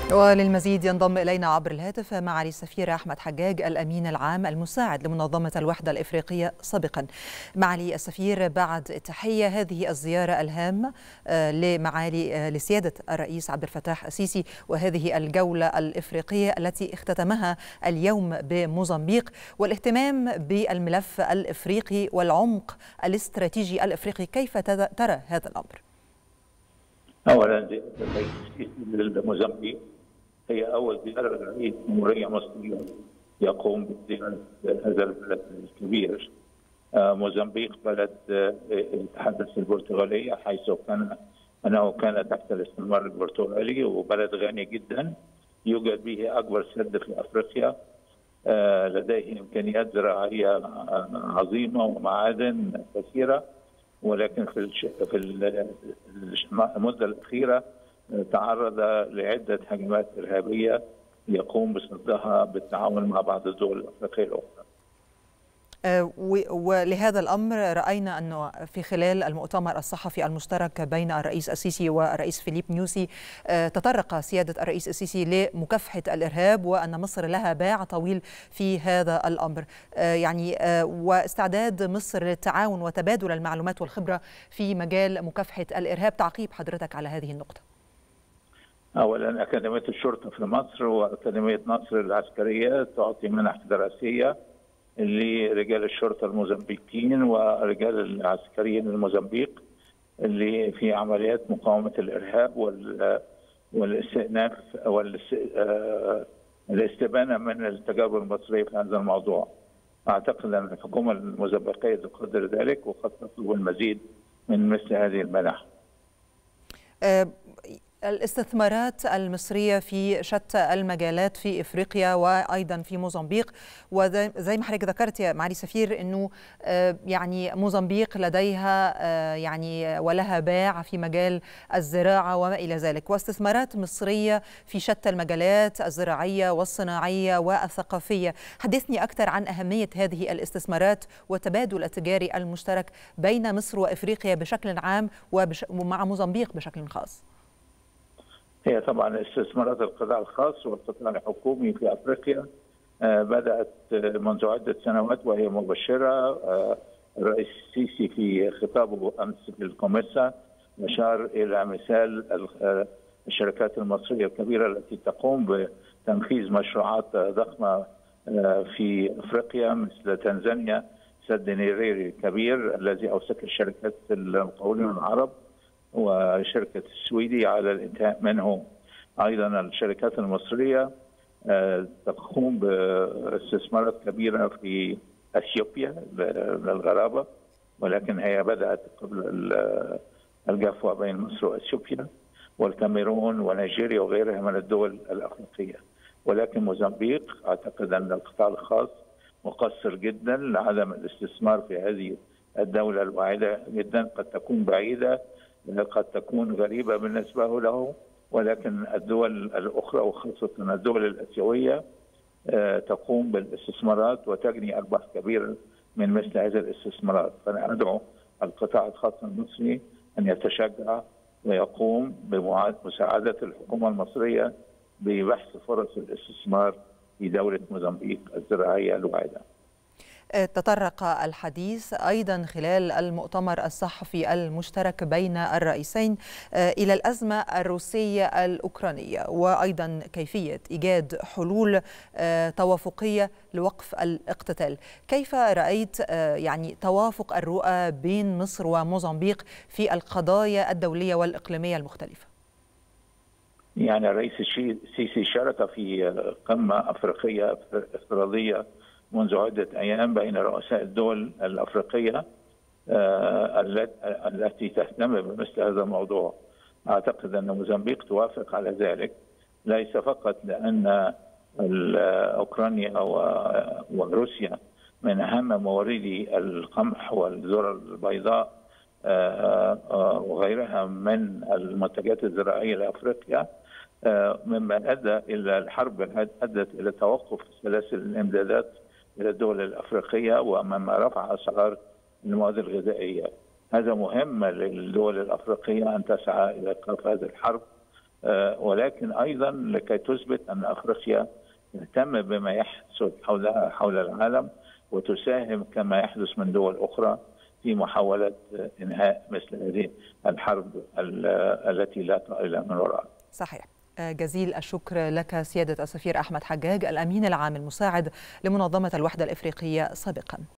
وللمزيد ينضم إلينا عبر الهاتف معالي السفير أحمد حجاج الأمين العام المساعد لمنظمة الوحدة الإفريقية سابقا. معالي السفير، بعد التحية، هذه الزيارة الهامة لسيادة الرئيس عبد الفتاح السيسي وهذه الجولة الإفريقية التي اختتمها اليوم بموزمبيق والاهتمام بالملف الإفريقي والعمق الاستراتيجي الإفريقي، كيف ترى هذا الأمر؟ أولا زيارة الرئيس السيسي لموزمبيق هي أول زيارة لرئيس جمهورية مصرية يقوم بزيارة هذا البلد الكبير. موزمبيق بلد يتحدث البرتغالية، حيث أنه كان تحت الاستعمار البرتغالي، وبلد غني جدا يوجد به أكبر سد في أفريقيا. لديه إمكانيات زراعية عظيمة ومعادن كثيرة، ولكن في المدة الأخيرة تعرض لعدة هجمات إرهابية يقوم بصدها بالتعاون مع بعض الدول الأفريقية الأخرى. ولهذا الأمر رأينا أنه في خلال المؤتمر الصحفي المشترك بين الرئيس السيسي والرئيس فيليب نيوسي تطرق سيادة الرئيس السيسي لمكافحة الإرهاب، وأن مصر لها باع طويل في هذا الأمر، واستعداد مصر للتعاون وتبادل المعلومات والخبرة في مجال مكافحة الإرهاب. تعقيب حضرتك على هذه النقطة. أولا، أكاديمية الشرطة في مصر وأكاديمية نصر العسكرية تعطي منح دراسية لرجال الشرطة الموزمبيقيين ورجال العسكريين الموزمبيق اللي في عمليات مقاومة الإرهاب والاستئناف والاستبانة من التجارب المصرية في هذا الموضوع. أعتقد أن الحكومة الموزمبيقية تقدر ذلك وقد تطلب المزيد من مثل هذه المنح. الاستثمارات المصرية في شتى المجالات في إفريقيا وأيضا في موزمبيق، وزي ما حضرتك ذكرت يا معالي السفير أنه موزمبيق لديها ولها باع في مجال الزراعة وما إلى ذلك، واستثمارات مصرية في شتى المجالات الزراعية والصناعية والثقافية. حدثني أكثر عن أهمية هذه الاستثمارات والتبادل التجاري المشترك بين مصر وإفريقيا بشكل عام ومع موزمبيق بشكل خاص. هي طبعا استثمارات القطاع الخاص والقطاع الحكومي في افريقيا بدات منذ عده سنوات وهي مبشره. الرئيس السيسي في خطابه امس في الكوميسا اشار الى مثال الشركات المصريه الكبيره التي تقوم بتنفيذ مشروعات ضخمه في افريقيا مثل تنزانيا سد نيريري الكبير الذي اوشك الشركات المقاولين العرب وشركة السويدي على الانتهاء منه. أيضا الشركات المصرية تقوم باستثمارات كبيرة في أثيوبيا للغرابة، ولكن هي بدأت قبل الجفوة بين مصر وأثيوبيا والكاميرون ونيجيريا وغيرها من الدول الأفريقية. ولكن موزمبيق أعتقد أن القطاع الخاص مقصر جدا لعدم الاستثمار في هذه الدولة الواعدة جدا، قد تكون بعيدة، قد تكون غريبة بالنسبة له، ولكن الدول الأخرى وخاصة الدول الآسيوية تقوم بالاستثمارات وتجني أرباح كبيرة من مثل هذه الاستثمارات. فأنا أدعو القطاع الخاص المصري أن يتشجع ويقوم بمساعدة الحكومة المصرية ببحث فرص الاستثمار في دولة موزمبيق الزراعية الواعدة. تطرق الحديث أيضا خلال المؤتمر الصحفي المشترك بين الرئيسين إلى الأزمة الروسية الأوكرانية وأيضا كيفية إيجاد حلول توافقية لوقف الاقتتال. كيف رأيت توافق الرؤى بين مصر وموزمبيق في القضايا الدولية والإقليمية المختلفة؟ الرئيس السيسي شارك في قمة أفريقية افتراضية منذ عدة أيام بين رؤساء الدول الأفريقية التي تهتم بمثل هذا الموضوع. أعتقد أن موزمبيق توافق على ذلك، ليس فقط لأن أوكرانيا وروسيا من أهم موردي القمح والذرة البيضاء وغيرها من المنتجات الزراعية لأفريقيا، مما أدى إلى الحرب أدت إلى توقف سلاسل الإمدادات إلى الدول الأفريقية ومما رفع أسعار المواد الغذائية. هذا مهم للدول الأفريقية أن تسعى إلى إيقاف هذه الحرب ولكن أيضا لكي تثبت أن أفريقيا تهتم بما يحدث حولها حول العالم، وتساهم كما يحدث من دول أخرى في محاولة إنهاء مثل هذه الحرب التي لا طائل من وراءها. صحيح. جزيل الشكر لك سيادة السفير أحمد حجاج، الأمين العام المساعد لمنظمة الوحدة الإفريقية سابقا.